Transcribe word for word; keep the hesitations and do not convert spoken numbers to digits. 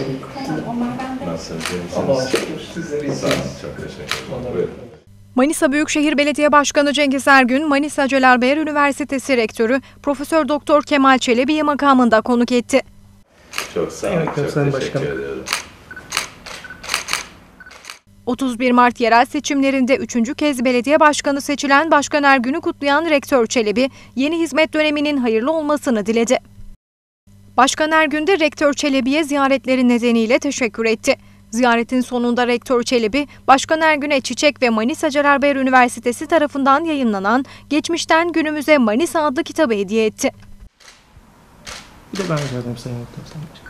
Nasılsınız? Allah'a şükür. Sizleri Sağ olun. Çok teşekkür ederim. Buyurun. Manisa Büyükşehir Belediye Başkanı Cengiz Ergün, Manisa Celal Bayar Üniversitesi Rektörü Profesör Doktor Kemal Çelebi'yi makamında konuk etti. Çok sağ olun. Evet, Çok Sayın teşekkür Başkanım. ediyorum. otuz bir Mart yerel seçimlerinde üçüncü kez belediye başkanı seçilen Başkan Ergün'ü kutlayan Rektör Çelebi, yeni hizmet döneminin hayırlı olmasını diledi. Başkan Ergün de Rektör Çelebi'ye ziyaretleri nedeniyle teşekkür etti. Ziyaretin sonunda Rektör Çelebi, Başkan Ergün'e çiçek ve Manisa Celal Bayar Üniversitesi tarafından yayınlanan Geçmişten Günümüze Manisa adlı kitabı hediye etti. Bir de ben rica ederim Sayın Muhtar.